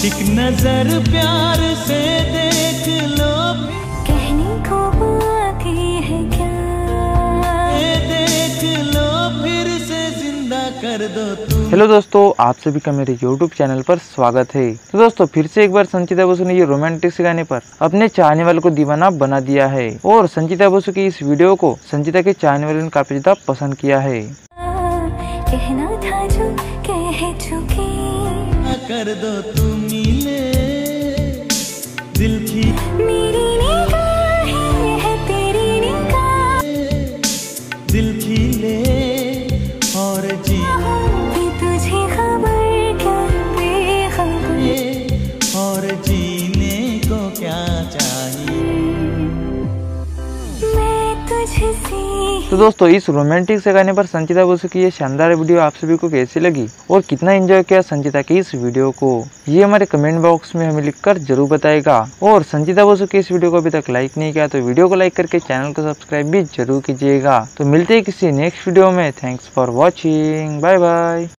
एक नजर प्यार से देख लो, कहने को बाकी है क्या, देख लो फिर से जिंदा कर दो तुम। हेलो दोस्तों, आप सभी का मेरे YouTube चैनल पर स्वागत है। तो दोस्तों फिर से एक बार संचिता बसु ने ये रोमांटिक से गाने पर अपने चाहने वालों को दीवाना बना दिया है और संचिता बसु की इस वीडियो को संचिता के चाहने वालों ने काफी ज्यादा पसंद किया है। कहना था जो कह चुकी, कर दो तुम मिले दिल की, मेरी निगाहें है तेरी निगाह, दिल की ले और जी भी तुझे खबर क्या बेखबर, और जीने को क्या चाहिए मैं तुझसे। तो दोस्तों इस रोमांटिक से गाने पर संचिता बसु की ये शानदार वीडियो आप सभी को कैसी लगी और कितना एंजॉय किया संचिता की इस वीडियो को, ये हमारे कमेंट बॉक्स में हमें लिखकर जरूर बताएगा। और संचिता बसु की इस वीडियो को अभी तक लाइक नहीं किया तो वीडियो को लाइक करके चैनल को सब्सक्राइब भी जरूर कीजिएगा। तो मिलते हैं किसी नेक्स्ट वीडियो में। Thanks for watching, bye bye.